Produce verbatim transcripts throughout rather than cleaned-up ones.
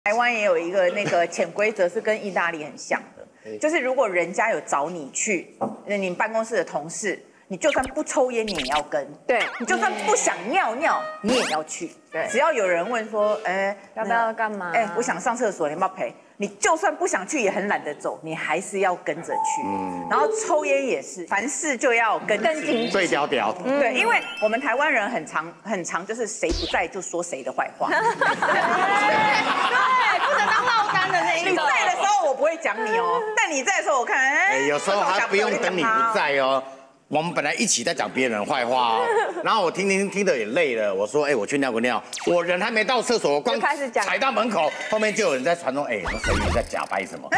台湾也有一个那个潜规则是跟意大利很像的，就是如果人家有找你去，你们办公室的同事，你就算不抽烟你也要跟， 对， 你就算不想尿尿你也要去，对，只要有人问说，哎， 要不要干嘛？ 哎，我想上厕所，你要不要陪？你就算不想去，也很懒得走，你还是要跟着去。嗯，然后抽烟也是，凡事就要跟跟紧最屌屌。 对，因为我们台湾人很常很常就是谁不在就说谁的坏话。对， 不能当落单的那一个。 你在的时候我不会讲你哦，但你在的时候我看，哎， 有时候还不用等你不在哦。我们本来一起在讲别人的坏话哦，然后我听听听的也累了，我说，哎，我去尿个尿，我人还没到厕所，我刚开始讲， 踩到门口，后面就有人在传说，哎，那谁你在假掰什么？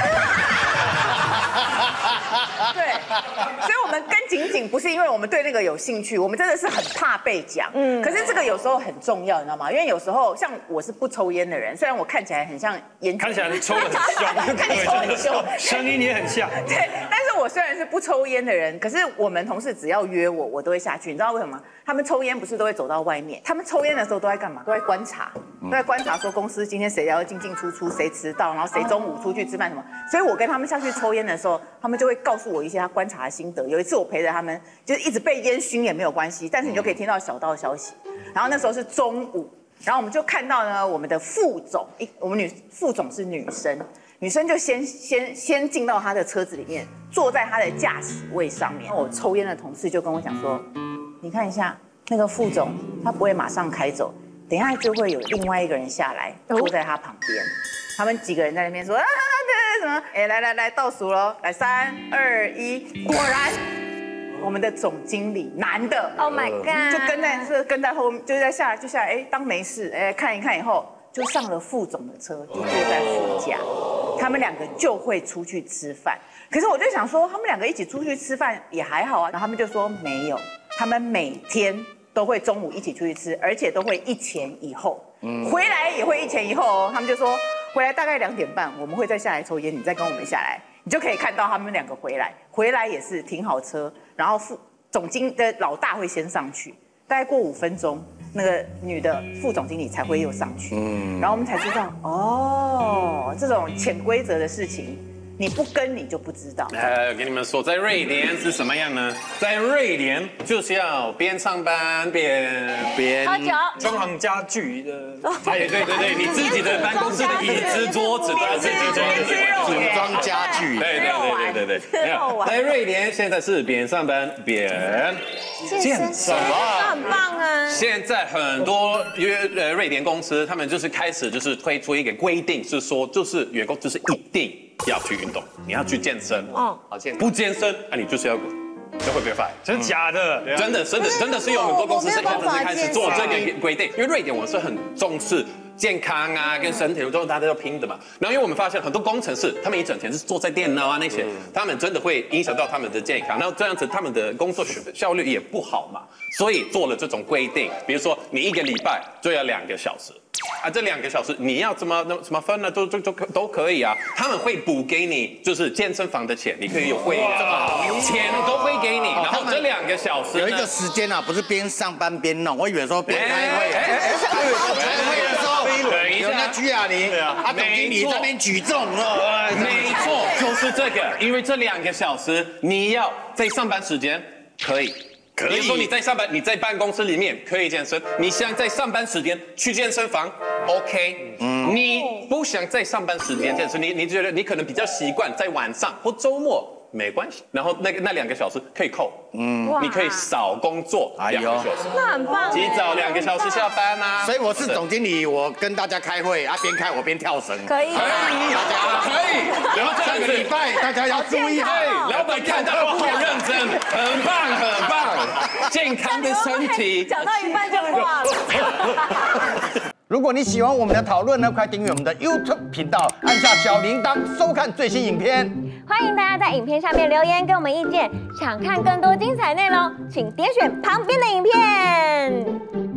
对，所以我们跟紧紧不是因为我们对那个有兴趣，我们真的是很怕被讲。嗯，可是这个有时候很重要，你知道吗？因为有时候像我是不抽烟的人，虽然我看起来很像烟， 看起来抽得很凶， 看起来抽很凶， 声音也很像。 对，但是我虽然是不抽烟的人，可是我们同事只要约我，我都会下去。你知道为什么？他们抽烟不是都会走到外面？他们抽烟的时候都在干嘛？都在观察，都在观察说公司今天谁要进进出出，谁迟到，然后谁中午出去吃饭什么。所以我跟他们下去抽烟的时候，他们就会告诉我一些他观察的心得。有一次我陪着他们，就是一直被烟熏也没有关系，但是你就可以听到小道消息。然后那时候是中午，然后我们就看到呢，我们的副总，一我们女副总是女生。女生就先先先进到她的车子里面，坐在她的驾驶位上面。我抽烟的同事就跟我讲说，你看一下那个副总，他不会马上开走，等一下就会有另外一个人下来坐在他旁边。他们几个人在那边说啊，对对什么？哎，来来来，倒数喽，来三二一，果然我们的总经理男的 ，Oh my god， 就跟在是跟在后面，就在下来就下来，哎，当没事，哎，看一看以后。就上了副总的车，就坐在副驾，他们两个就会出去吃饭。可是我就想说，他们两个一起出去吃饭也还好啊。然后他们就说没有，他们每天都会中午一起出去吃，而且都会一前一后，回来也会一前一后哦。他们就说回来大概两点半，我们会再下来抽烟，你再跟我们下来，你就可以看到他们两个回来。回来也是停好车，然后副总经的老大会先上去，大概过五分钟。那个女的副总经理才会又上去，嗯，然后我们才知道，哦，这种潜规则的事情，你不跟你就不知道。 呃，跟你们说，在瑞典是什么样呢？在瑞典就是要边上班边边喝酒， 装潢家具的，哎，对对对，你自己的办公室的椅子、桌子都要自己装， 组装家具， 对对对对对对。在瑞典现在是边上班边健身， 那很棒啊！ 现在很多约呃瑞典公司，他们就是开始就是推出一个规定，是说就是员工就是一定要去运动，你要去健身，哦，好健，不健身，那你就是要就会被 fire， 真的假的？ 真的真的真的是有很多公司现在是开始做这个规定，因为瑞典我是很重视健康啊跟身体，都大家要拼的嘛。然后因为我们发现很多工程师，他们一整天是坐在电脑啊那些，他们真的会影响到他们的健康，然后这样子他们的工作效率也不好嘛，所以做了这种规定，比如说你一个礼拜就要两个小时。啊，这两个小时你要怎么怎么分呢？都都都都可以啊，他们会补给你，就是健身房的钱，你可以有会员，钱都会给你。然后这两个小时有一个时间啊，不是边上班边弄，我以为说边开会，开会的时候有人在举哑铃，啊，总经理在那边举重了， 没错，就是这个，因为这两个小时你要在上班时间可以。比如说你在上班，你在办公室里面可以健身，你想在上班时间去健身房 ，OK，嗯，你不想在上班时间健身，你你觉得你可能比较习惯在晚上或周末。没关系，然后那个那两个小时可以扣，嗯，你可以少工作两个小时， 那很棒， 及早两个小时下班啊。 所以我是总经理，我跟大家开会啊，边开我边跳绳， 可以，可以，大家可以。然后这个礼拜大家要注意， 老板看到我好认真，很棒很棒，健康的身体。 讲到一半就挂了。 如果你喜欢我们的讨论呢，快订阅我们的 YouTube 频道，按下小铃铛，收看最新影片。 欢迎大家在影片下面留言给我们意见，想看更多精彩内容，请点选旁边的影片。